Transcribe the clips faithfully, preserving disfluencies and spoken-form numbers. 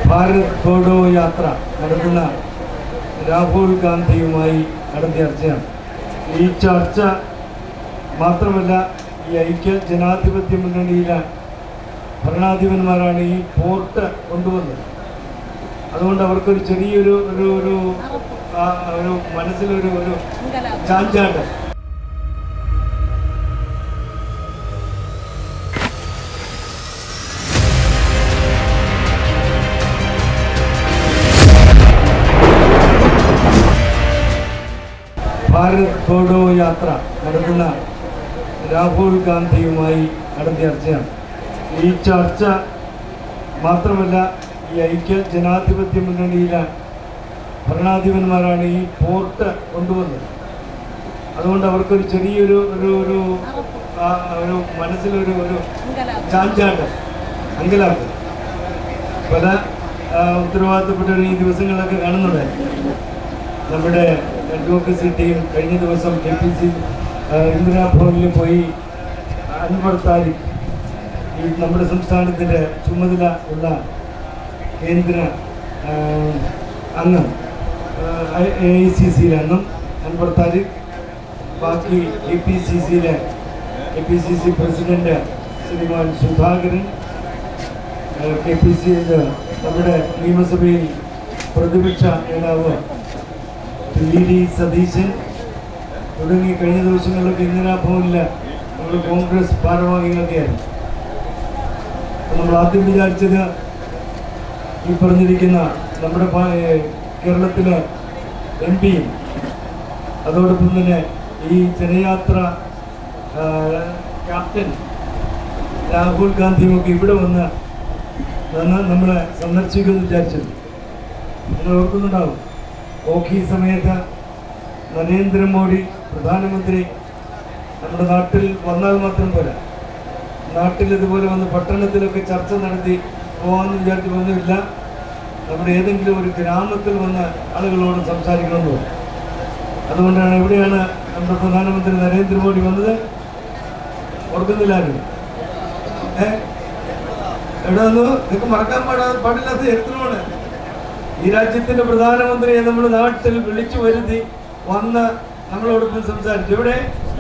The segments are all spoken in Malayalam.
ഭാരത് ജോഡോ യാത്ര നടത്തുന്ന രാഹുൽ ഗാന്ധിയുമായി നടത്തിയ ചർച്ചയാണ്. ഈ ചർച്ച മാത്രമല്ല, ഈ ഐക്യ ജനാധിപത്യ മുന്നണിയിലെ ഭരണാധിപന്മാരാണ് ഈ പോർട്ട് കൊണ്ടുവന്നത്. അതുകൊണ്ട് അവർക്കൊരു ചെറിയൊരു ഒരു ഒരു ഒരു മനസ്സിലൊരു ഒരു ചാഞ്ചാട്ടം. ഭാരത് ജോഡോ യാത്ര നടത്തുന്ന രാഹുൽ ഗാന്ധിയുമായി നടത്തിയ ചർച്ചയാണ്. ഈ ചർച്ച മാത്രമല്ല, ഈ ഐക്യ ജനാധിപത്യ മുന്നണിയിലെ ഭരണാധിപന്മാരാണ് ഈ പോർട്ട് കൊണ്ടുവന്നത്. അതുകൊണ്ട് അവർക്കൊരു ചെറിയൊരു ഒരു ഒരു ഒരു മനസ്സിലൊരു ഒരു ചാഞ്ചാട്ടം, അങ്കലാപ്പ്. പല ഉത്തരവാദിത്തപ്പെട്ടവർ ഈ ദിവസങ്ങളിലൊക്കെ കാണുന്നുണ്ടായിരുന്നു. നമ്മുടെ അഡ്വക്കസി ടീം കഴിഞ്ഞ ദിവസം കെ പി സി ഇന്ദിരാഭവനിൽ പോയി അൻവർ താരിഖ്, ഈ നമ്മുടെ സംസ്ഥാനത്തിൻ്റെ ചുമതല ഉള്ള കേന്ദ്ര അംഗം, എ ഐ സി സിയിലെ അംഗം അൻവർ താരിഖ്, ബാക്കി എ പി സി സിയിലെ A P C C president ശ്രീമാൻ സുധാകരൻ, കെ പി സി നമ്മുടെ നിയമസഭയിൽ പ്രതിപക്ഷ നേതാവ് വി ഡി സതീശൻ തുടങ്ങി കഴിഞ്ഞ ദിവസങ്ങളിലൊക്കെ ഇന്ദിരാഭവനിൽ നമ്മൾ കോൺഗ്രസ് ഭാരവാഹികളൊക്കെയായിരുന്നു. നമ്മൾ ആദ്യം വിചാരിച്ചത് ഈ പറഞ്ഞിരിക്കുന്ന നമ്മുടെ കേരളത്തിലെ എം പിയും അതോടൊപ്പം തന്നെ ഈ ജനയാത്ര ക്യാപ്റ്റൻ രാഹുൽ ഗാന്ധിയുമൊക്കെ ഇവിടെ വന്ന് നമ്മളെ സന്ദർശിക്കുമെന്ന് വിചാരിച്ചത്. നിങ്ങൾ ഓർക്കുന്നുണ്ടാവും, ഓഖി സമയത്ത് നരേന്ദ്രമോദി പ്രധാനമന്ത്രി നമ്മുടെ നാട്ടിൽ വന്നാൽ മാത്രം പോരാ, നാട്ടിൽ ഇതുപോലെ വന്ന് പട്ടണത്തിലൊക്കെ ചർച്ച നടത്തി പോകാമെന്ന് വിചാരിച്ച് ഒന്നുമില്ല. നമ്മുടെ ഏതെങ്കിലും ഒരു ഗ്രാമത്തിൽ വന്ന് ആളുകളോട് സംസാരിക്കണമെന്ന് പറഞ്ഞു. അതുകൊണ്ടാണ് എവിടെയാണ് നമ്മുടെ പ്രധാനമന്ത്രി നരേന്ദ്രമോദി വന്നത്? ഓർക്കുന്നില്ലാരും ഏ എവിടെ വന്നു? ഇതൊക്കെ മറക്കാൻ പാടാ പാടില്ലാത്ത ചരിത്രമാണ്. ഈ രാജ്യത്തിന്റെ പ്രധാനമന്ത്രിയെ നമ്മൾ നാട്ടിൽ വിളിച്ചു വരുത്തി വന്ന് നമ്മളോടൊപ്പം സംസാരിച്ചു. ഇവിടെ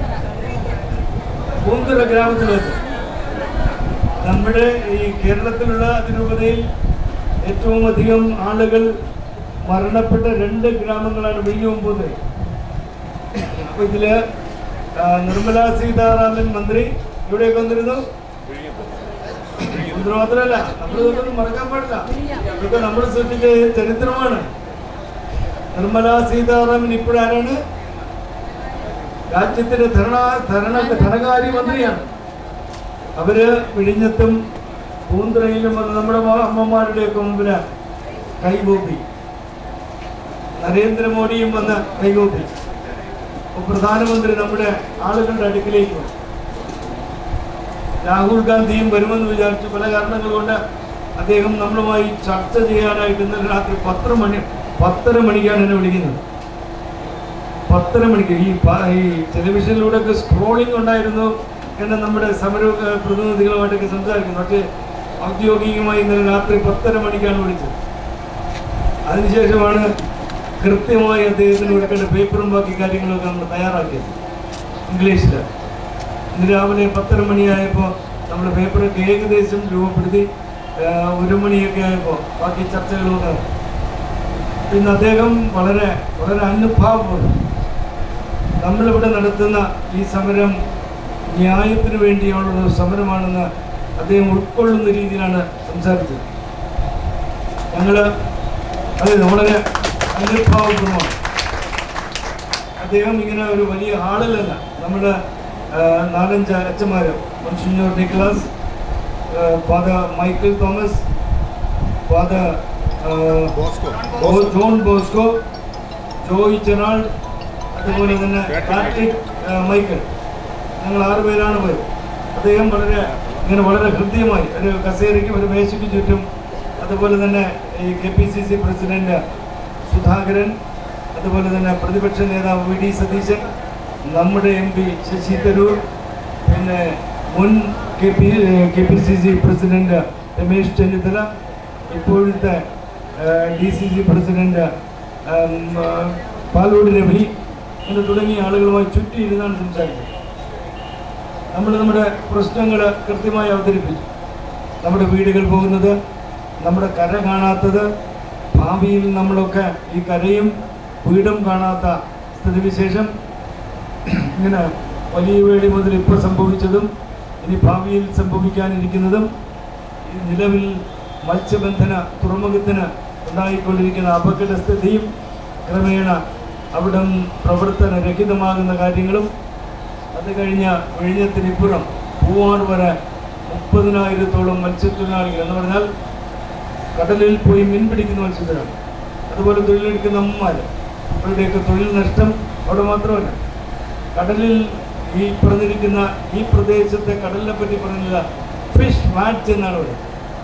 പൂന്തുറ ഗ്രാമത്തിൽ വെച്ച് നമ്മുടെ ഈ കേരളത്തിലുള്ള അതിരൂപതയിൽ ഏറ്റവും അധികം ആളുകൾ മരണപ്പെട്ട രണ്ട് ഗ്രാമങ്ങളാണ് വിഴിഞ്ഞവും പൂന്തുറയും. അപ്പൊ ഇതില് നിർമ്മലാ സീതാരാമൻ മന്ത്രി ഇവിടെയൊക്കെ വന്നിരുന്നു. പൂന്തുറ മാത്രമല്ല, നമ്മളിതൊന്നും മറക്കാൻ പാടില്ല. ഇതൊക്കെ നമ്മൾ സൃഷ്ടിച്ച ചരിത്രമാണ്. നിർമ്മലാ സീതാരാമൻ ഇപ്പോഴാരാണ്? രാജ്യത്തിന്റെ ധരണ ധരണ ധനകാര്യ മന്ത്രിയാണ്. അവര് വിഴിഞ്ഞത്തും പൂന്തുറയിലും വന്ന് നമ്മുടെ അമ്മമാരുടെയൊക്കെ മുമ്പില് കൈകൂപ്പി. നരേന്ദ്രമോദിയും വന്ന് കൈകൂപ്പി. പ്രധാനമന്ത്രി നമ്മുടെ ആളുകളുടെ അടുക്കിലേക്ക് വന്നു. രാഹുൽ ഗാന്ധിയും വരുമെന്ന് വിചാരിച്ചു. പല കാരണങ്ങൾ കൊണ്ട് അദ്ദേഹം നമ്മളുമായി ചർച്ച ചെയ്യാനായിട്ട് ഇന്നലെ രാത്രി പത്തര മണി പത്തര മണിക്കാണ് എന്നെ വിളിക്കുന്നത്. പത്തര മണിക്ക് ഈ ഈ ടെലിവിഷനിലൂടെയൊക്കെ സ്ക്രോളിംഗ് ഉണ്ടായിരുന്നു എന്ന് നമ്മുടെ സമര പ്രതിനിധികളുമായിട്ടൊക്കെ സംസാരിക്കുന്നു. പക്ഷേ ഔദ്യോഗികമായി ഇന്നലെ രാത്രി പത്തര മണിക്കാണ് വിളിച്ചത്. അതിനുശേഷമാണ് കൃത്യമായി അദ്ദേഹത്തിന് കൊടുക്കേണ്ട പേപ്പറും ബാക്കി കാര്യങ്ങളൊക്കെ നമ്മൾ തയ്യാറാക്കിയത് ഇംഗ്ലീഷിൽ. ഇന്ന് രാവിലെ പത്തര മണിയായപ്പോൾ നമ്മൾ പേപ്പറൊക്കെ ഏകദേശം രൂപപ്പെടുത്തി. ഒരു മണിയൊക്കെ ആയപ്പോൾ ബാക്കി ചർച്ചകളൊക്കെ. പിന്നെ അദ്ദേഹം വളരെ വളരെ അനുഭാവമാണ്. നമ്മളിവിടെ നടത്തുന്ന ഈ സമരം ന്യായത്തിന് വേണ്ടിയുള്ള സമരമാണെന്ന് അദ്ദേഹം ഉൾക്കൊള്ളുന്ന രീതിയിലാണ് സംസാരിച്ചത്. ഞങ്ങൾ അതെ വളരെ അനുഭാവപൂർവ്വമാണ്. അദ്ദേഹം ഇങ്ങനെ ഒരു വലിയ ഹാളിലല്ല, നമ്മുടെ നാലഞ്ച് അച്ഛന്മാർ, monsignor Niklas, father Michael Thomas, father John Bosco, Joy Gerald, അതുപോലെ തന്നെ പാട്രിക് മൈക്കിൾ, ഞങ്ങൾ ആറുപേരാണ് പോയത്. അദ്ദേഹം വളരെ ഇങ്ങനെ വളരെ ഹൃദ്യമായി ഒരു കസേരയ്ക്കും ഒരു മേശയ്ക്ക് ചുറ്റും, അതുപോലെ തന്നെ ഈ K P C C president Sudhakaran, അതുപോലെ തന്നെ പ്രതിപക്ഷ നേതാവ് വി ഡി സതീശൻ, നമ്മുടെ എം പി ശശി തരൂർ, പിന്നെ മുൻ K P K P C C president Ramesh Chennithala, ഇപ്പോഴത്തെ D C C president Palode Ravi അങ്ങനെ തുടങ്ങിയ ആളുകളുമായി ചുറ്റിയിരുന്നാണ് സംസാരിച്ചത്. നമ്മൾ നമ്മുടെ പ്രശ്നങ്ങൾ കൃത്യമായി അവതരിപ്പിച്ചു. നമ്മുടെ വീടുകൾ പോകുന്നത്, നമ്മുടെ കര കാണാത്തത്, ഭാവിയിൽ നമ്മളൊക്കെ ഈ കരയും വീടും കാണാത്ത സ്ഥിതിവിശേഷം, ഇങ്ങനെ വലിയ വേളി മുതൽ ഇപ്പോൾ സംഭവിച്ചതും ഇനി ഭാവിയിൽ സംഭവിക്കാനിരിക്കുന്നതും, നിലവിൽ മത്സ്യബന്ധന തുറമുഖത്തിന് ഉണ്ടായിക്കൊണ്ടിരിക്കുന്ന അപകടസ്ഥിതിയും ക്രമേണ അവിടം പ്രവർത്തനരഹിതമാകുന്ന കാര്യങ്ങളും, അത് കഴിഞ്ഞ വിഴിഞ്ഞത്തിനിപ്പുറം പൂവാർ വരെ മുപ്പതിനായിരത്തോളം മത്സ്യത്തൊഴിലാളികൾ എന്ന് പറഞ്ഞാൽ കടലിൽ പോയി മീൻ പിടിക്കുന്ന മത്സ്യത്തൊഴിലാളികൾ, അതുപോലെ തൊഴിലെടുക്കുന്ന അമ്മമാർ, അവരുടെയൊക്കെ തൊഴിൽ നഷ്ടം അവിടെ മാത്രമല്ല, കടലിൽ ഈ പറഞ്ഞിരിക്കുന്ന ഈ പ്രദേശത്തെ കടലിനെ പറ്റി പറഞ്ഞത് ഫിഷ് മാച്ച് എന്നാണ് പറയുന്നത്.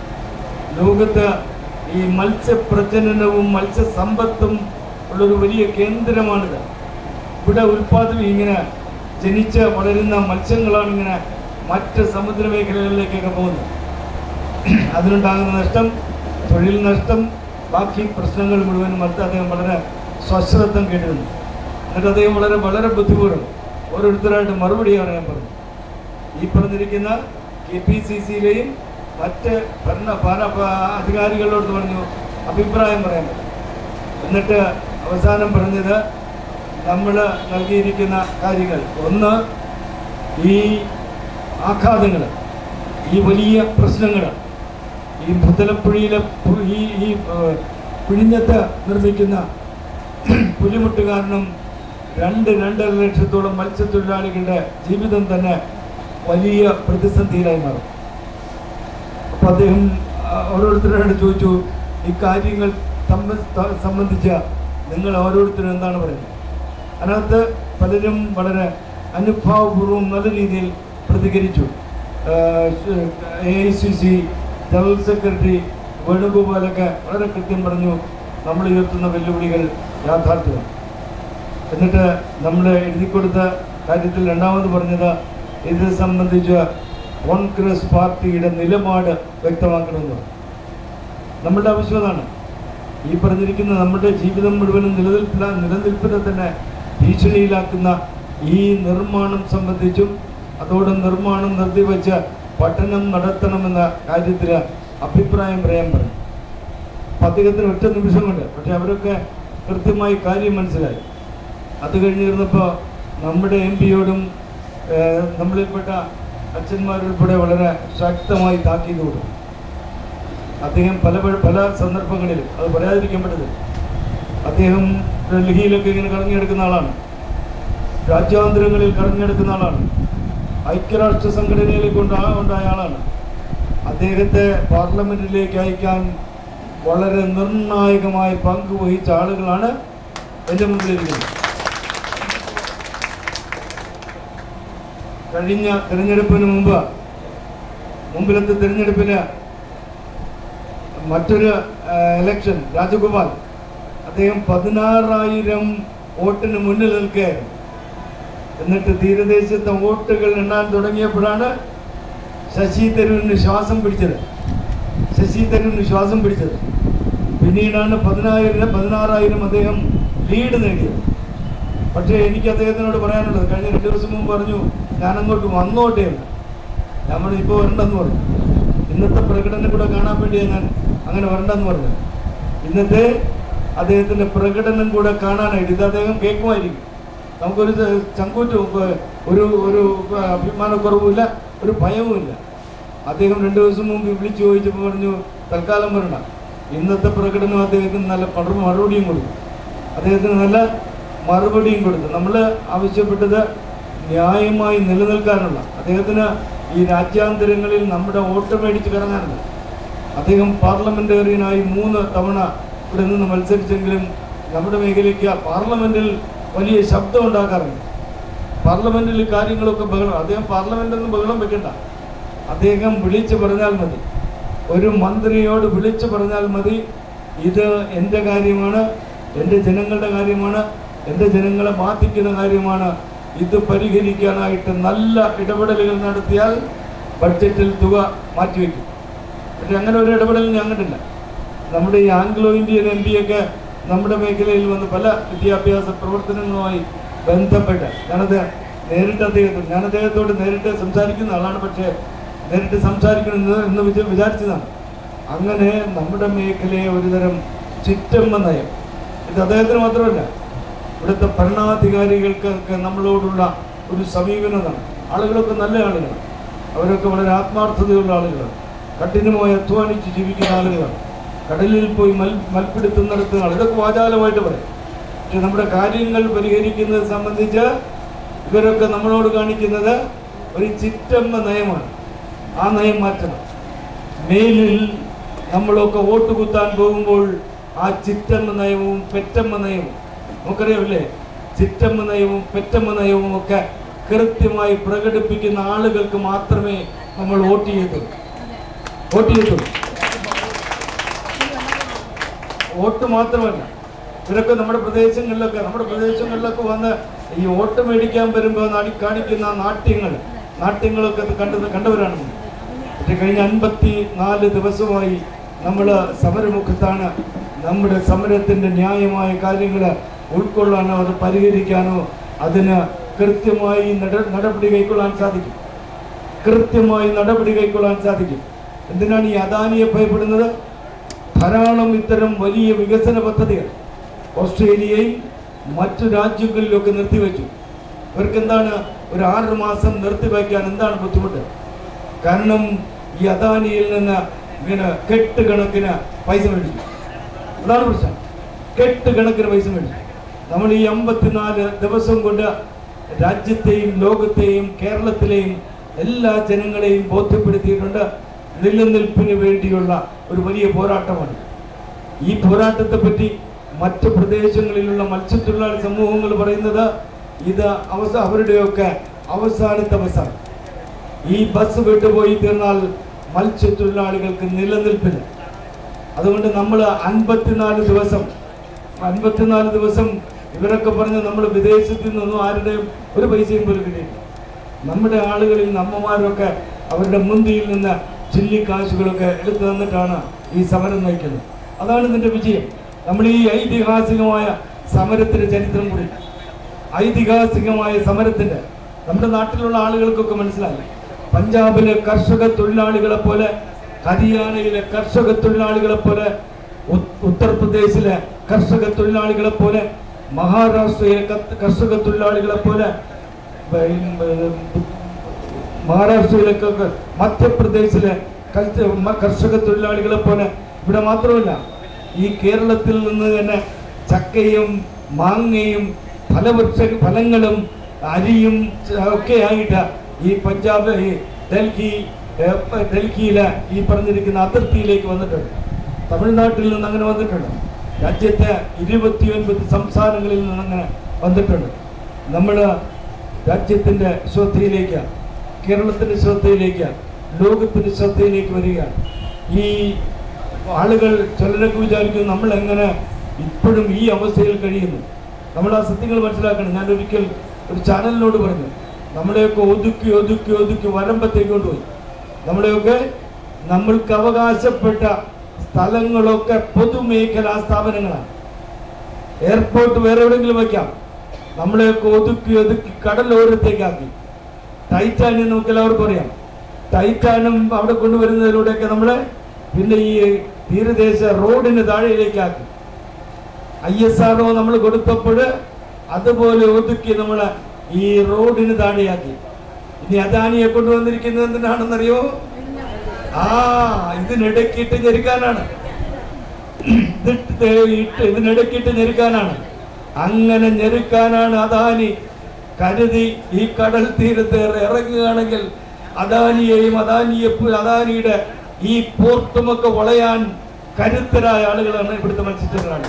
ലോകത്ത് ഈ മത്സ്യപ്രജനനവും മത്സ്യസമ്പത്തും ഉള്ളൊരു വലിയ കേന്ദ്രമാണിത്. ഇവിടെ ഉൽപ്പാദനം ഇങ്ങനെ ജനിച്ച് വളരുന്ന മത്സ്യങ്ങളാണ് ഇങ്ങനെ മറ്റ് സമുദ്ര മേഖലകളിലേക്കൊക്കെ പോകുന്നത്. അതിനുണ്ടാകുന്ന നഷ്ടം, തൊഴിൽ നഷ്ടം, ബാക്കി പ്രശ്നങ്ങൾ മുഴുവനും മറ്റ് അദ്ദേഹം വളരെ സ്വശ്രദ്ധം കേട്ടിരുന്നു. എന്നിട്ട് അദ്ദേഹം വളരെ വളരെ ബുദ്ധിപൂർവ്വം ഓരോരുത്തരായിട്ട് മറുപടി പറയാൻ പറഞ്ഞു. ഈ പറഞ്ഞിരിക്കുന്ന കെ പി സി സിയിലെയും മറ്റ് ഭരണ ഭരണ അധികാരികളോട് പറഞ്ഞു അഭിപ്രായം പറയാൻ പറ്റും. എന്നിട്ട് അവസാനം പറഞ്ഞത് നമ്മൾ നൽകിയിരിക്കുന്ന കാര്യങ്ങൾ, ഒന്ന് ഈ ആഘാതങ്ങൾ, ഈ വലിയ പ്രശ്നങ്ങൾ, ഈ മുതലപ്പുഴയിലെ ഈ ഈ വിഴിഞ്ഞത്ത് നിർമ്മിക്കുന്ന പുലിമുട്ട് കാരണം രണ്ട് രണ്ടര ലക്ഷത്തോളം മത്സ്യത്തൊഴിലാളികളുടെ ജീവിതം തന്നെ വലിയ പ്രതിസന്ധിയിലായി മാറും. അപ്പോൾ അദ്ദേഹം ഓരോരുത്തരോട് ചോദിച്ചു, ഈ കാര്യങ്ങൾ സംബന്ധിച്ച നിങ്ങൾ ഓരോരുത്തരും എന്താണ് പറയുന്നത്? അതിനകത്ത് പലരും വളരെ അനുഭാവപൂർവ്വം നല്ല രീതിയിൽ പ്രതികരിച്ചു. A I C C general secretary വേണുഗോപാലൊക്കെ വളരെ കൃത്യം പറഞ്ഞു, നമ്മൾ ഉയർത്തുന്ന വെല്ലുവിളികൾ യാഥാർത്ഥ്യമാണ്. എന്നിട്ട് നമ്മൾ എഴുതിക്കൊടുത്ത കാര്യത്തിൽ രണ്ടാമത് പറഞ്ഞത്, ഇത് സംബന്ധിച്ച് കോൺഗ്രസ് പാർട്ടിയുടെ നിലപാട് വ്യക്തമാക്കണമെന്ന്. നമ്മളുടെ ആവശ്യം അതാണ്. ഈ പറഞ്ഞിരിക്കുന്ന നമ്മുടെ ജീവിതം മുഴുവനും നിലനിൽപ്പില നിലനിൽപ്പിനെ തന്നെ ഭീഷണിയിലാക്കുന്ന ഈ നിർമ്മാണം സംബന്ധിച്ചും അതോടെ നിർമ്മാണം നിർത്തിവെച്ച് പഠനം നടത്തണമെന്ന കാര്യത്തിൽ അഭിപ്രായം പറയാൻ പറഞ്ഞു. അപ്പം അദ്ദേഹത്തിന് ഒറ്റ നിമിഷം കൊണ്ട്, പക്ഷെ അവരൊക്കെ കൃത്യമായി കാര്യം മനസ്സിലായി. അത് കഴിഞ്ഞിരുന്നപ്പോൾ നമ്മുടെ എം പിയോടും നമ്മളിൽപ്പെട്ട അച്ഛന്മാരുൾപ്പെടെ വളരെ ശക്തമായി താക്കീത് കൊടുത്തു. അദ്ദേഹം പല പല സന്ദർഭങ്ങളിലും, അത് പറയാതിരിക്കാൻ പറ്റത്തില്ല, അദ്ദേഹം ഡൽഹിയിലൊക്കെ ഇങ്ങനെ കറങ്ങിയെടുക്കുന്ന ആളാണ്, രാജ്യാന്തരങ്ങളിൽ കറങ്ങിയെടുക്കുന്ന ആളാണ്, ഐക്യരാഷ്ട്ര സംഘടനയിലേക്ക് ഉണ്ടാ ഉണ്ടായ ആളാണ്. അദ്ദേഹത്തെ പാർലമെൻറ്റിലേക്ക് അയക്കാൻ വളരെ നിർണായകമായ പങ്ക് വഹിച്ച ആളുകളാണ് എൻ്റെ മുമ്പിലിരിക്കുന്നത്. കഴിഞ്ഞ തിരഞ്ഞെടുപ്പിന് മുമ്പ് മുമ്പിലത്തെ തിരഞ്ഞെടുപ്പിന് മറ്റൊരു ഇലക്ഷൻ രാജഗോപാൽ അദ്ദേഹം പതിനാറായിരം വോട്ടിന് മുന്നിൽ നിൽക്കുകയായിരുന്നു. എന്നിട്ട് തീരദേശത്തെ വോട്ടുകൾ എണ്ണാൻ തുടങ്ങിയപ്പോഴാണ് ശശി തരൂരിന് ശ്വാസം പിടിച്ചത് ശശി തരൂരിന് ശ്വാസം പിടിച്ചത് പിന്നീടാണ് പതിനായിരം പതിനാറായിരം അദ്ദേഹം ലീഡ് നേടിയത്. പക്ഷേ എനിക്ക് അദ്ദേഹത്തിനോട് പറയാനുള്ളത്, കഴിഞ്ഞ രണ്ട് ദിവസം മുമ്പ് പറഞ്ഞു ഞാനങ്ങോട്ട് വന്നോട്ടെയല്ല, നമ്മൾ ഇപ്പോൾ വരണ്ടെന്ന് പറഞ്ഞു. ഇന്നത്തെ പ്രകടനം കൂടെ കാണാൻ വേണ്ടിയാണ് ഞാൻ അങ്ങനെ വരണ്ടെന്ന് പറഞ്ഞത്. ഇന്നത്തെ അദ്ദേഹത്തിൻ്റെ പ്രകടനം കൂടെ കാണാനായിട്ട് ഇത് അദ്ദേഹം കേൾക്കുമായിരിക്കും. നമുക്കൊരു ചങ്കൂറ്റും ഒരു ഒരു അഭിമാനക്കുറവുമില്ല, ഒരു ഭയവുമില്ല. അദ്ദേഹം രണ്ട് ദിവസം മുമ്പ് വിളിച്ചു ചോദിച്ചപ്പോൾ പറഞ്ഞു തൽക്കാലം വരണം. ഇന്നത്തെ പ്രകടനം അദ്ദേഹത്തിന് നല്ല മറുപടിയും കൊടുത്തു അദ്ദേഹത്തിന് നല്ല മറുപടിയും കൊടുത്തു. നമ്മൾ ആവശ്യപ്പെട്ടത് ന്യായമായി നിലനിൽക്കാനുള്ള, അദ്ദേഹത്തിന് ഈ രാജ്യാന്തരങ്ങളിൽ നമ്മുടെ വോട്ട് മേടിച്ച് കറങ്ങാനുണ്ട്. അദ്ദേഹം പാർലമെൻറ്റേറിയനായി മൂന്ന് തവണ ഇവിടെ നിന്ന് മത്സരിച്ചെങ്കിലും നമ്മുടെ മേഖലയ്ക്ക് പാർലമെൻറ്റിൽ വലിയ ശബ്ദം ഉണ്ടാക്കാറുണ്ട്. പാർലമെൻറ്റിൽ കാര്യങ്ങളൊക്കെ ബഹളം, അദ്ദേഹം പാർലമെൻറ്റിൽ നിന്ന് ബഹളം വെക്കണ്ട, അദ്ദേഹം വിളിച്ചു പറഞ്ഞാൽ മതി, ഒരു മന്ത്രിയോട് വിളിച്ചു പറഞ്ഞാൽ മതി, ഇത് എൻ്റെ കാര്യമാണ്, എൻ്റെ ജനങ്ങളുടെ കാര്യമാണ്, എൻ്റെ ജനങ്ങളെ ബാധിക്കുന്ന കാര്യമാണ്, ഇത് പരിഹരിക്കാനായിട്ട് നല്ല ഇടപെടലുകൾ നടത്തിയാൽ ബഡ്ജറ്റിൽ തുക മാറ്റിവെക്കും. പക്ഷെ അങ്ങനെ ഒരു ഇടപെടൽ ഞാൻ കണ്ടില്ല. നമ്മുടെ ഈ ആംഗ്ലോ ഇന്ത്യൻ എം പിയൊക്കെ നമ്മുടെ മേഖലയിൽ വന്ന് പല വിദ്യാഭ്യാസ പ്രവർത്തനങ്ങളുമായി ബന്ധപ്പെട്ട് ഞാനത് നേരിട്ട് അദ്ദേഹത്തോട് ഞാൻ അദ്ദേഹത്തോട് നേരിട്ട് സംസാരിക്കുന്ന ആളാണ്. പക്ഷേ നേരിട്ട് സംസാരിക്കണമെന്ന് എന്ന് വിചാ വിചാരിച്ചതാണ് അങ്ങനെ നമ്മുടെ മേഖലയെ ഒരുതരം ചിറ്റമ്മ നയം, ഇത് അദ്ദേഹത്തിന് മാത്രമല്ല ഇവിടുത്തെ ഭരണാധികാരികൾക്കൊക്കെ നമ്മളോടുള്ള ഒരു സമീപനമാണ്. ആളുകളൊക്കെ നല്ല ആളുകളാണ്, അവരൊക്കെ വളരെ ആത്മാർത്ഥതയുള്ള ആളുകളാണ്, കഠിനമായി അധ്വാനിച്ച് ജീവിക്കുന്ന ആളുകളാണ്, കടലിൽ പോയി മൽ മൽപ്പിടുത്തം നടത്തുന്ന ആൾ. ഇതൊക്കെ വാചാലമായിട്ട് പറയും. പക്ഷെ നമ്മുടെ കാര്യങ്ങൾ പരിഹരിക്കുന്നത് സംബന്ധിച്ച് ഇവരൊക്കെ നമ്മളോട് കാണിക്കുന്നത് ഒരു ചിറ്റമ്മ നയമാണ്. ആ നയം മാറ്റണം. മേലിൽ നമ്മളൊക്കെ വോട്ട് കുത്താൻ പോകുമ്പോൾ ആ ചിറ്റമ്മ നയവും പെറ്റമ്മ നയവും നമുക്കറിയാമല്ലേ, ചിറ്റമ്മ നയവും പെറ്റമ്മ നയവും ഒക്കെ കൃത്യമായി പ്രകടിപ്പിക്കുന്ന ആളുകൾക്ക് മാത്രമേ നമ്മൾ വോട്ട് ചെയ്യത്തുള്ളൂ. വോട്ട് ചെയ്യത്തുള്ളൂ വോട്ട് മാത്രമല്ല, ഇവരൊക്കെ നമ്മുടെ പ്രദേശങ്ങളിലൊക്കെ നമ്മുടെ പ്രദേശങ്ങളിലൊക്കെ വന്ന് ഈ വോട്ട് മേടിക്കാൻ വരുമ്പോൾ നാടി കാണിക്കുന്ന നാട്യങ്ങൾ നാട്യങ്ങളൊക്കെ കണ്ടത് കണ്ടവരാണ്. പക്ഷെ കഴിഞ്ഞ അൻപത്തി നാല് ദിവസമായി നമ്മൾ സമരമുഖത്താണ്. നമ്മുടെ സമരത്തിൻ്റെ ന്യായമായ കാര്യങ്ങൾ ഉൾക്കൊള്ളാനോ അത് പരിഹരിക്കാനോ അതിന് കൃത്യമായി നട നടപടി കൈക്കൊള്ളാൻ സാധിക്കും. കൃത്യമായി നടപടി കൈക്കൊള്ളാൻ സാധിക്കും. എന്തിനാണ് ഈ അദാനിയെ ഭയപ്പെടുന്നത്? ധാരാളം ഇത്തരം വലിയ വികസന പദ്ധതികൾ ഓസ്ട്രേലിയയിൽ മറ്റു രാജ്യങ്ങളിലൊക്കെ നിർത്തിവെച്ചു. ഇവർക്ക് എന്താണ് ഒരു ആറ് മാസം നിർത്തിവെക്കാൻ എന്താണ് ബുദ്ധിമുട്ട്? കാരണം ഈ അദാനിയിൽ നിന്ന് ഇങ്ങനെ കെട്ടുകണക്കിന് പൈസ മേടിച്ചു. അതാണ് പ്രശ്നം, കെട്ടുകണക്കിന് പൈസ മേടിച്ചു. നമ്മൾ ഈ അമ്പത്തിനാല് ദിവസം കൊണ്ട് രാജ്യത്തെയും ലോകത്തെയും കേരളത്തിലെയും എല്ലാ ജനങ്ങളെയും ബോധ്യപ്പെടുത്തിയിട്ടുണ്ട്. നിലനിൽപ്പിന് വേണ്ടിയുള്ള ഒരു വലിയ പോരാട്ടമാണ്. ഈ പോരാട്ടത്തെ പറ്റി മറ്റു പ്രദേശങ്ങളിലുള്ള മത്സ്യത്തൊഴിലാളി സമൂഹങ്ങൾ പറയുന്നത് ഇത് അവസ അവരുടെയൊക്കെ അവസാനത്തെ ബസ്സാണ്. ഈ ബസ് വിട്ടുപോയി തീർന്നാൽ മത്സ്യത്തൊഴിലാളികൾക്ക് നിലനിൽപ്പില്ല. അതുകൊണ്ട് നമ്മൾ അൻപത്തിനാല് ദിവസം അൻപത്തിനാല് ദിവസം ഇവരൊക്കെ പറഞ്ഞ് നമ്മൾ വിദേശത്ത് നിന്നൊന്നും ആരുടെയും ഒരു പൈസയും പോലും കിട്ടിയില്ല. നമ്മുടെ ആളുകളിൽ അമ്മമാരൊക്കെ അവരുടെ മുന്തിയിൽ നിന്ന് ചില്ലിക്കാശുകളൊക്കെ എടുത്തു തന്നിട്ടാണ് ഈ സമരം നയിക്കുന്നത്. അതാണ് ഇതിൻ്റെ വിജയം. നമ്മൾ ഈ ഐതിഹാസികമായ സമരത്തിൻ്റെ ചരിത്രം കൂടി ഐതിഹാസികമായ സമരത്തിൻ്റെ നമ്മുടെ നാട്ടിലുള്ള ആളുകൾക്കൊക്കെ മനസ്സിലായി. പഞ്ചാബിലെ കർഷക തൊഴിലാളികളെ പോലെ, ഹരിയാനയിലെ കർഷക തൊഴിലാളികളെ പോലെ, ഉത്തർപ്രദേശിലെ കർഷക തൊഴിലാളികളെ പോലെ, മഹാരാഷ്ട്രയിലെ കർഷക തൊഴിലാളികളെ പോലെ, മഹാരാഷ്ട്രയിലേക്കൊക്കെ മധ്യപ്രദേശിലെ കർഷക തൊഴിലാളികളെ പോലെ ഇവിടെ മാത്രമല്ല ഈ കേരളത്തിൽ നിന്ന് തന്നെ ചക്കയും മാങ്ങയും ഫലവൃക്ഷ ഫലങ്ങളും അരിയും ഒക്കെ ആയിട്ട് ഈ പഞ്ചാബ് ഈ ഡൽഹി ഡൽഹിയിലെ ഈ പറഞ്ഞിരിക്കുന്ന അതിർത്തിയിലേക്ക് വന്നിട്ടുണ്ട്. തമിഴ്നാട്ടിൽ നിന്ന് അങ്ങനെ വന്നിട്ടുണ്ട്. രാജ്യത്തെ ഇരുപത്തിയൊൻപത് സംസ്ഥാനങ്ങളിൽ നിന്ന് അങ്ങനെ വന്നിട്ടുണ്ട്. നമ്മൾ രാജ്യത്തിൻ്റെ ശ്രദ്ധയിലേക്ക്, കേരളത്തിൻ്റെ ശ്രദ്ധയിലേക്ക്, ലോകത്തിൻ്റെ ശ്രദ്ധയിലേക്ക് വരികയാണ്. ഈ ആളുകൾ ചിലരൊക്കെ വിചാരിക്കുന്നു നമ്മൾ എങ്ങനെ ഇപ്പോഴും ഈ അവസ്ഥയിൽ കഴിയുന്നു. നമ്മൾ ആ സത്യങ്ങൾ മനസ്സിലാക്കണം. ഞാൻ ഒരിക്കൽ ഒരു ചാനലിനോട് പറഞ്ഞു, നമ്മളെയൊക്കെ ഒതുക്കി ഒതുക്കി ഒതുക്കി വരമ്പത്തേക്ക് കൊണ്ടുപോയി. നമ്മളെയൊക്കെ നമ്മൾക്ക് അവകാശപ്പെട്ട സ്ഥലങ്ങളൊക്കെ പൊതുമേഖലാ സ്ഥാപനങ്ങളാണ്. എയർപോർട്ട് വേറെ എവിടെയെങ്കിലും വയ്ക്കാം. നമ്മളെയൊക്കെ ഒതുക്കി ഒതുക്കി കടലോരത്തേക്കാക്കി. ടൈറ്റാനിയം നമുക്ക് എല്ലാവർക്കും അറിയാം. ടൈറ്റാനും അവിടെ കൊണ്ടുവരുന്നതിലൂടെയൊക്കെ നമ്മളെ പിന്നെ ഈ തീരദേശ റോഡിന് താഴെയിലേക്കാക്കി. ഐ എസ് ആർ ഒ നമ്മൾ കൊടുത്തപ്പോൾ അതുപോലെ ഒതുക്കി നമ്മളെ ഈ റോഡിന് താഴെയാക്കി. ഇനി അദാനിയെ കൊണ്ടുവന്നിരിക്കുന്നത് എന്തിനാണെന്നറിയോ? ആ ഇതിനിടയ്ക്കിട്ട് ഞെരുക്കാനാണ്. ഇതിനിടയ്ക്കിട്ട് ഞെരുക്കാനാണ്. അങ്ങനെ ഞെരുക്കാനാണ് അദാനി കരുതി ഈ കടൽ തീരത്ത് ഇറങ്ങുകയാണെങ്കിൽ അദാനിയെയും അദാനിയെ അദാനിയുടെ ഈ പോർട്ടുമൊക്കെ വളയാൻ കരുത്തരായ ആളുകളാണ് ഇവിടുത്തെ മത്സ്യത്തൊഴിലാളികൾ.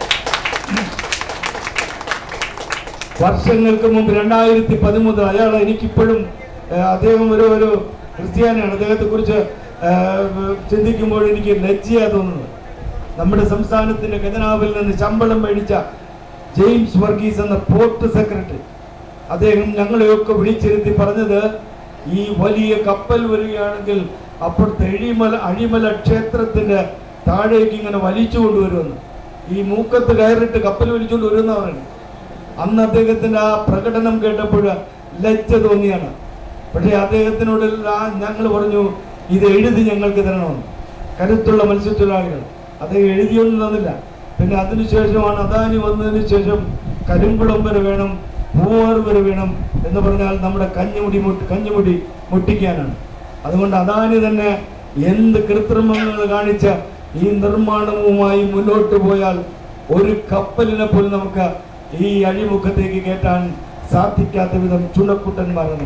വർഷങ്ങൾക്ക് മുമ്പ് രണ്ടായിരത്തി പതിമൂന്ന് അയാൾ എനിക്കിപ്പോഴും അദ്ദേഹം ഒരു ഒരു ക്രിസ്ത്യാനിയാണ്. അദ്ദേഹത്തെ കുറിച്ച് ചിന്തിക്കുമ്പോൾ എനിക്ക് ലജ്ജയാ തോന്നുന്നത്. നമ്മുടെ സംസ്ഥാനത്തിന്റെ ഖജനാവിൽ നിന്ന് ശമ്പളം മേടിച്ച ജെയിംസ് വർഗീസ് എന്ന പോർട്ട് സെക്രട്ടറി, അദ്ദേഹം ഞങ്ങളെയൊക്കെ വിളിച്ചിരുത്തി പറഞ്ഞത്, ഈ വലിയ കപ്പൽ വരികയാണെങ്കിൽ അപ്പോഴത്തെ അഴിമല അഴിമല ക്ഷേത്രത്തിന്റെ താഴേക്ക് ഇങ്ങനെ വലിച്ചു കൊണ്ടുവരുമെന്ന്. ഈ മൂക്കത്ത് കയറിട്ട് കപ്പൽ വലിച്ചുകൊണ്ട് വരുമെന്ന് പറയുന്നത്. അന്ന് അദ്ദേഹത്തിൻ്റെ ആ പ്രകടനം കേട്ടപ്പോൾ ലജ്ജ തോന്നിയാണ്. പക്ഷേ അദ്ദേഹത്തിനോട് ഞങ്ങൾ പറഞ്ഞു, ഇത് എഴുതി ഞങ്ങൾക്ക് തരണമെന്ന്. കരുത്തുള്ള മത്സ്യത്തൊഴിലാളികൾ അദ്ദേഹം എഴുതിയൊന്നും തന്നില്ല. പിന്നെ അതിനുശേഷമാണ് അദാനി വന്നതിന് ശേഷം കരിമ്പുളം വരെ വേണം, പൂവാർ വരെ വേണം എന്ന് പറഞ്ഞാൽ നമ്മുടെ കഞ്ഞുമുടി മുട്ടി കഞ്ഞുമുടി മുട്ടിക്കാനാണ്. അതുകൊണ്ട് അദാനി തന്നെ എന്ത് കൃത്രിമങ്ങൾ കാണിച്ച ഈ നിർമ്മാണവുമായി മുന്നോട്ട് പോയാൽ ഒരു കപ്പലിനെ പോലും നമുക്ക് ഈ അഴിമുഖത്തേക്ക് കയറ്റാൻ സാധിക്കാത്ത വിധം ചുണക്കുട്ടന്മാരാണ്.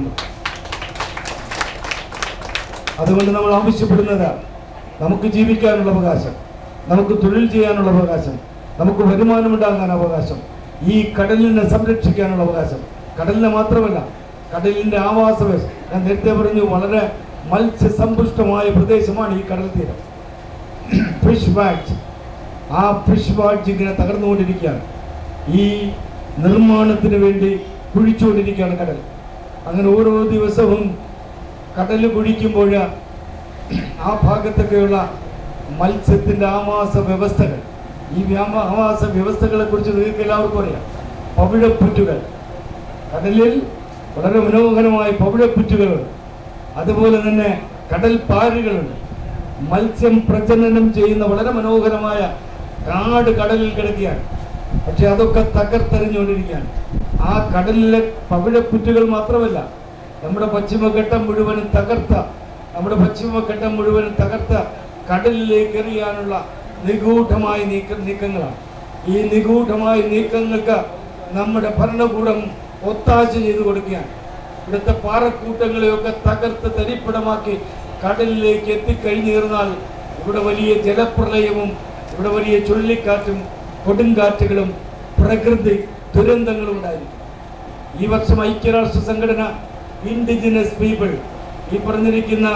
അതുകൊണ്ട് നമ്മൾ ആവശ്യപ്പെടുന്നത് നമുക്ക് ജീവിക്കാനുള്ള അവകാശം, നമുക്ക് തൊഴിൽ ചെയ്യാനുള്ള അവകാശം, നമുക്ക് വരുമാനമുണ്ടാകാൻ അവകാശം, ഈ കടലിനെ സംരക്ഷിക്കാനുള്ള അവകാശം. കടലിനെ മാത്രമല്ല, കടലിൻ്റെ ആവാസ വ്യവസ്ഥ ഞാൻ നേരത്തെ പറഞ്ഞു, വളരെ മത്സ്യസമ്പുഷ്ടമായ പ്രദേശമാണ് ഈ കടൽ തീരം. ഫിഷ് വാച്ച്, ആ ഫിഷ് വാച്ച് ഇങ്ങനെ തകർന്നുകൊണ്ടിരിക്കുകയാണ്. ഈ നിർമ്മാണത്തിന് വേണ്ടി കുഴിച്ചുകൊണ്ടിരിക്കുകയാണ് കടൽ. അങ്ങനെ ഓരോ ദിവസവും കടൽ കുഴിക്കുമ്പോൾ ആ ഭാഗത്തൊക്കെയുള്ള മത്സ്യത്തിൻ്റെ ആവാസ വ്യവസ്ഥകൾ, ഈ വ്യാമ ആവാസ വ്യവസ്ഥകളെ കുറിച്ച് നിങ്ങൾക്ക് എല്ലാവർക്കും അറിയാം. പവിഴപ്പുറ്റുകൾ, കടലിൽ വളരെ മനോഹരമായ പവിഴപ്പുറ്റുകളുണ്ട്. അതുപോലെ തന്നെ കടൽ പാരുകളുണ്ട്. മത്സ്യം പ്രജനനം ചെയ്യുന്ന വളരെ മനോഹരമായ കാട് കടലിൽ കിടക്കുകയാണ്. പക്ഷെ അതൊക്കെ തകർത്തെറിഞ്ഞുകൊണ്ടിരിക്കുകയാണ്. ആ കടലിലെ പവിഴപ്പുറ്റുകൾ മാത്രമല്ല, നമ്മുടെ പശ്ചിമഘട്ടം മുഴുവനും തകർത്ത നമ്മുടെ പശ്ചിമഘട്ടം മുഴുവനും തകർത്ത കടലിലേക്ക് എറിയാനുള്ള നിഗൂഢമായ നീക്ക നീക്കങ്ങളാണ്. ഈ നിഗൂഢമായ നീക്കങ്ങൾക്ക് നമ്മുടെ ഭരണകൂടം ഒത്താശ ചെയ്തു കൊടുക്കുകയാണ്. ഇവിടുത്തെ പാറക്കൂട്ടങ്ങളെയൊക്കെ തകർത്ത് തരിപ്പിടമാക്കി കടലിലേക്ക് എത്തിക്കഴിഞ്ഞേർന്നാൽ ഇവിടെ വലിയ ജലപ്രളയവും ഇവിടെ വലിയ ചുഴലിക്കാറ്റും കൊടുങ്കാറ്റുകളും പ്രകൃതി ദുരന്തങ്ങളും ഉണ്ടായിരിക്കും. ഈ വർഷം ഐക്യരാഷ്ട്ര സംഘടന ഇൻഡിജിനസ് പീപ്പിൾ, ഈ പറഞ്ഞിരിക്കുന്ന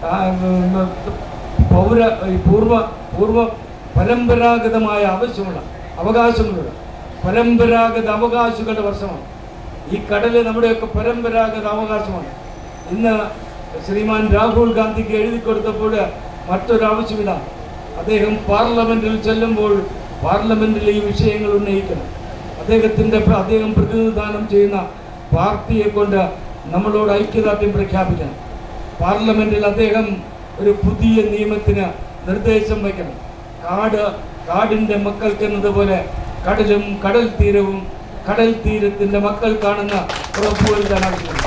പൗര പൂർവ പൂർവ പരമ്പരാഗതമായ ആവശ്യമുള്ള അവകാശങ്ങളുള്ള പരമ്പരാഗത അവകാശികളുടെ വർഷമാണ്. ഈ കടല് നമ്മുടെയൊക്കെ പരമ്പരാഗത അവകാശമാണ്. ഇന്ന് ശ്രീമാൻ രാഹുൽ ഗാന്ധിക്ക് എഴുതി കൊടുത്തപ്പോൾ മറ്റൊരാവശ്യമില്ല. അദ്ദേഹം പാർലമെന്റിൽ ചെല്ലുമ്പോൾ പാർലമെന്റിൽ ഈ വിഷയങ്ങൾ ഉന്നയിക്കണം. അദ്ദേഹത്തിൻ്റെ അദ്ദേഹം പ്രതിനിധാനം ചെയ്യുന്ന പാർട്ടിയെ കൊണ്ട് നമ്മളോട് ഐക്യദാർഢ്യം പ്രഖ്യാപിക്കണം. പാർലമെന്റിൽ അദ്ദേഹം ഒരു പുതിയ നിയമത്തിന് നിർദ്ദേശം വയ്ക്കണം. കാട് കാടിൻ്റെ മക്കൾക്ക് എന്നതുപോലെ കടലും കടൽ തീരവും കടൽ തീരത്തിൻ്റെ മക്കൾ കാണുന്ന ഉറപ്പുവരുത്താൻ ആവശ്യമുണ്ട്.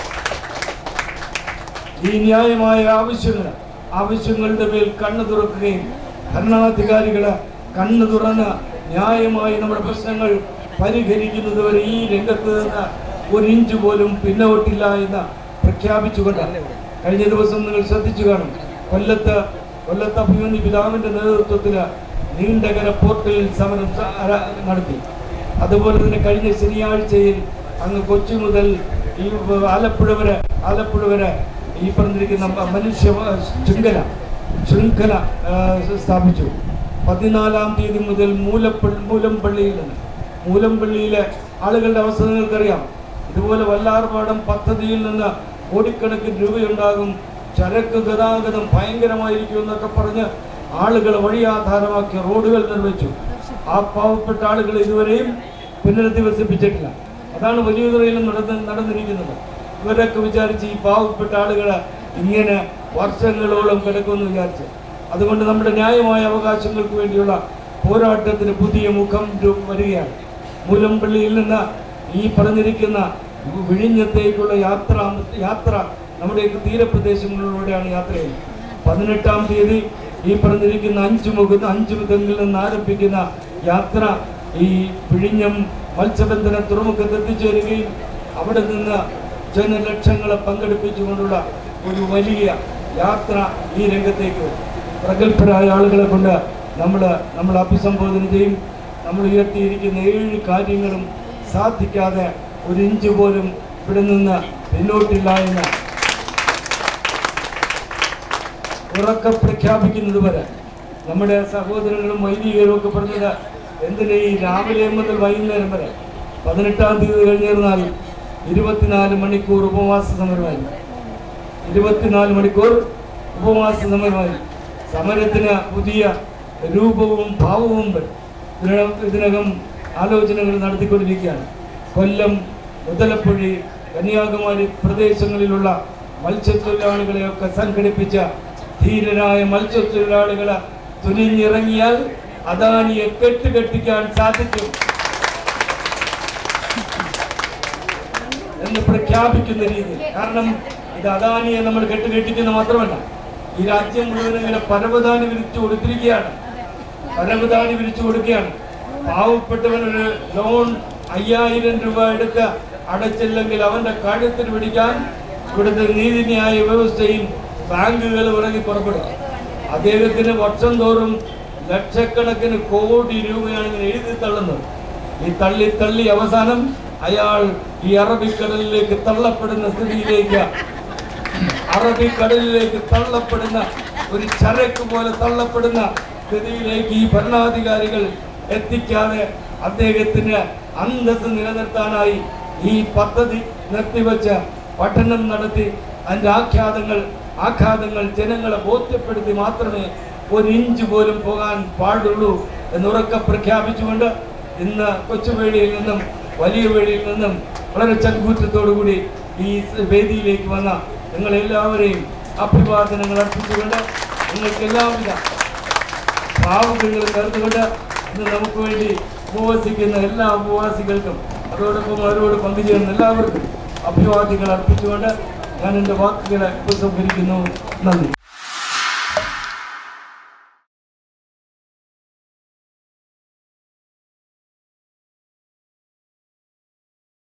ഈ ന്യായമായ ആവശ്യങ്ങൾ ആവശ്യങ്ങളുടെ മേൽ കണ്ണു തുറക്കുകയും ഭരണാധികാരികൾ കണ്ണു തുറന്ന് ന്യായമായി നമ്മുടെ പ്രശ്നങ്ങൾ പരിഹരിക്കുന്നതുവരെ ഈ രംഗത്ത് നിന്ന് ഒരു ഇഞ്ച് പോലും പിന്നോട്ടില്ല എന്ന് പ്രഖ്യാപിച്ചുകൊണ്ട് കഴിഞ്ഞ ദിവസം നിങ്ങൾ ശ്രദ്ധിച്ചു കാണും, കൊല്ലത്ത് കൊല്ലത്ത് അഭിമന്യു പിതാവിൻ്റെ നേതൃത്വത്തിൽ നീണ്ടകര പോർട്ടിൽ സമരം നടത്തി. അതുപോലെ തന്നെ കഴിഞ്ഞ ശനിയാഴ്ചയിൽ അങ്ങ് കൊച്ചി മുതൽ ഈ ആലപ്പുഴ വരെ ആലപ്പുഴ വരെ ഈ പറഞ്ഞിരിക്കുന്ന മനുഷ്യ ശൃംഖല ശൃംഖല സ്ഥാപിച്ചു. പതിനാലാം തീയതി മുതൽ മൂലപ്പള്ളി മൂലംപള്ളിയിൽ നിന്ന് മൂലംപള്ളിയിലെ ആളുകളുടെ അവസ്ഥ നിങ്ങൾക്കറിയാം. ഇതുപോലെ വല്ലാർപാടം പദ്ധതിയിൽ നിന്ന് കോടിക്കണക്കിന് രൂപയുണ്ടാകും, ചരക്ക് ഗതാഗതം ഭയങ്കരമായിരിക്കും എന്നൊക്കെ പറഞ്ഞ് ആളുകൾ വഴിയാധാരമാക്കി റോഡുകൾ നിർമ്മിച്ചു. ആ പാവപ്പെട്ട ആളുകൾ ഇതുവരെയും പുനരധിവസിപ്പിച്ചിട്ടില്ല. അതാണ് വലിയതുറയിലും നടന്ന് നടന്നിരിക്കുന്നത്. ഇവരൊക്കെ വിചാരിച്ച് ഈ പാവപ്പെട്ട ആളുകൾ ഇങ്ങനെ വർഷങ്ങളോളം കിടക്കുമെന്ന് വിചാരിച്ച്. അതുകൊണ്ട് നമ്മുടെ ന്യായമായ അവകാശങ്ങൾക്ക് വേണ്ടിയുള്ള പോരാട്ടത്തിന് പുതിയ മുഖം വരികയാണ്. മൂലംപള്ളിയിൽ നിന്ന് ഈ പറഞ്ഞിരിക്കുന്ന വിഴിഞ്ഞത്തേക്കുള്ള യാത്ര യാത്ര നമ്മുടെയൊക്കെ തീരപ്രദേശങ്ങളിലൂടെയാണ് യാത്ര ചെയ്യുന്നത്. പതിനെട്ടാം തീയതി ഈ പറഞ്ഞിരിക്കുന്ന അഞ്ചു മുഖത്ത് അഞ്ചു മുഖങ്ങളിൽ നിന്ന് ആരംഭിക്കുന്ന യാത്ര ഈ വിഴിഞ്ഞം മത്സ്യബന്ധന തുറമുഖത്ത് എത്തിച്ചേരുകയും അവിടെ നിന്ന് ജനലക്ഷങ്ങളെ പങ്കെടുപ്പിച്ചുകൊണ്ടുള്ള ഒരു വലിയ യാത്ര ഈ രംഗത്തേക്ക് പ്രഗത്ഭരായ ആളുകളെ കൊണ്ട് നമ്മൾ നമ്മൾ അഭിസംബോധന ചെയ്യും. നമ്മൾ ഉയർത്തിയിരിക്കുന്ന ഏഴ് കാര്യങ്ങളും സാധിക്കാതെ ഒരു ഇഞ്ച് പോലും ഇവിടെ നിന്ന് പിന്നോട്ടില്ല എന്ന് ഉറക്കെ പ്രഖ്യാപിക്കുന്നത് വരെ നമ്മുടെ സഹോദരങ്ങളും വൈദികരും ഒക്കെ പറഞ്ഞത് എന്തിനാ ഈ രാവിലെ മുതൽ വൈകുന്നേരം വരെ പതിനെട്ടാം തീയതി കഴിഞ്ഞിരുന്നാൽ ഇരുപത്തിനാല് മണിക്കൂർ ഉപവാസ സമരമായി ഇരുപത്തിനാല് മണിക്കൂർ ഉപവാസ സമരമായി സമരത്തിന് പുതിയ രൂപവും ഭാവവും വരും. ഇതിനകം ഇതിനകം ആലോചനകൾ നടത്തിക്കൊണ്ടിരിക്കുകയാണ്. കൊല്ലം, മുതലപ്പുഴി, കന്യാകുമാരി പ്രദേശങ്ങളിലുള്ള മത്സ്യത്തൊഴിലാളികളെയൊക്കെ സംഘടിപ്പിച്ച ധീരരായ മത്സ്യത്തൊഴിലാളികളെ തുനിഞ്ഞിറങ്ങിയാൽ അദാനിയെ കെട്ടുകെട്ടിക്കാൻ സാധിക്കും എന്ന് പ്രഖ്യാപിക്കുന്ന രീതിയിൽ. കാരണം ഇത് അദാനിയെ നമ്മൾ കെട്ടുകെട്ടിക്കുന്ന മാത്രമല്ല, ഈ രാജ്യം മുഴുവൻ ഇങ്ങനെ പരവതാനി വിരിച്ചു കൊടുത്തിരിക്കുകയാണ്. പരവതാനി വിരിച്ചു കൊടുക്കുകയാണ്. പാവപ്പെട്ടവനൊരു ലോൺ അയ്യായിരം രൂപ എടുക്ക അടച്ചില്ലെങ്കിൽ അവന്റെ കഴുത്തിന് പിടിക്കാൻ ഇവിടുത്തെ നീതിന്യായ വ്യവസ്ഥയും ബാങ്കുകൾ ഇറങ്ങി പുറപ്പെടും. അദ്ദേഹത്തിന് വർഷം തോറും ലക്ഷക്കണക്കിന് കോടി രൂപയാണ് ഇങ്ങനെ എഴുതി തള്ളുന്നത്. ഈ തള്ളി തള്ളി അവസാനം അയാൾ ഈ അറബിക്കടലിലേക്ക് തള്ളപ്പെടുന്ന സ്ഥിതിയിലേക്ക് അറബിക്കടലിലേക്ക് തള്ളപ്പെടുന്ന ഒരു ചരക്ക് പോലെ തള്ളപ്പെടുന്ന സ്ഥിതിയിലേക്ക് ഈ ഭരണാധികാരികൾ എത്തിക്കാതെ അദ്ദേഹത്തിന് അന്തസ്സ് നിലനിർത്താനായി ഈ പദ്ധതി നിർത്തിവെച്ച പഠനം നടത്തി അതിൻ്റെ ആഘാതങ്ങൾ ആഘാതങ്ങൾ ജനങ്ങളെ ബോധ്യപ്പെടുത്തി മാത്രമേ ഒരു ഇഞ്ച് പോലും പോകാൻ പാടുള്ളൂ എന്നുറക്കെ പ്രഖ്യാപിച്ചുകൊണ്ട് ഇന്ന് കൊച്ചുവേളിയിൽ നിന്നും വലിയ വേളിയിൽ നിന്നും വളരെ ചങ്കൂറ്റത്തോടുകൂടി ഈ വേദിയിലേക്ക് വന്ന നിങ്ങളെല്ലാവരെയും അഭിവാദനങ്ങൾ അർപ്പിച്ചുകൊണ്ട് നിങ്ങൾക്ക് എല്ലാവിധ ഭാവുകങ്ങളും നേർന്നുകൊണ്ട് ഇന്ന് നമുക്ക് വേണ്ടി ഉപവസിക്കുന്ന എല്ലാ ഉപവാസികൾക്കും അതോടൊപ്പം അവരോട് പങ്കുചേരുന്ന എല്ലാവർക്കും അഭിവാദ്യങ്ങൾ അർപ്പിച്ചുകൊണ്ട് ഞാൻ എൻ്റെ വാക്കുകളെ ഉപസംഹരിക്കുന്നു. നന്ദി.